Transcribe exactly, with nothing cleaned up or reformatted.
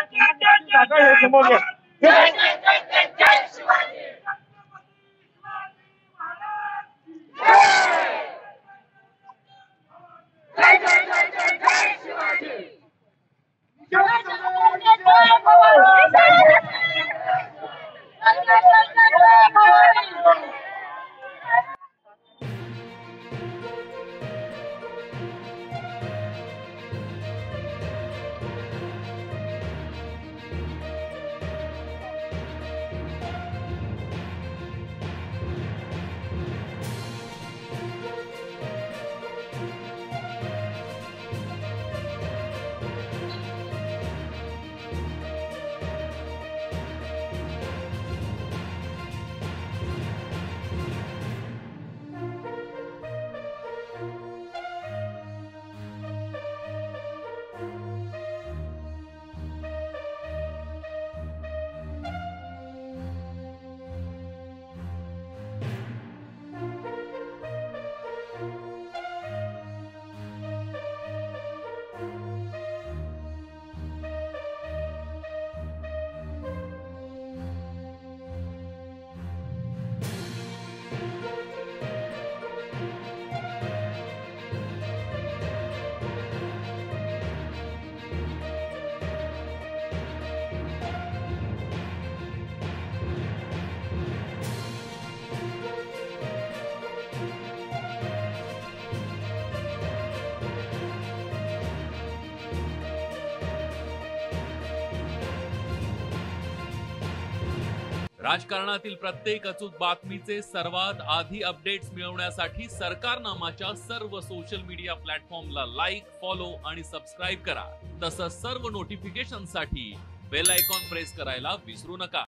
राजकारणातील प्रत्येक अचूक बातमीचे सर्वात आधी अपडेट्स मिळवण्यासाठी सरकारनामाच्या सर्व सोशल मीडिया प्लॅटफॉर्मला लाईक, फॉलो आणि सबस्क्राईब करा। तसंच सर्व नोटिफिकेशनसाठी बेल आयकॉन प्रेस करायला विसरू नका।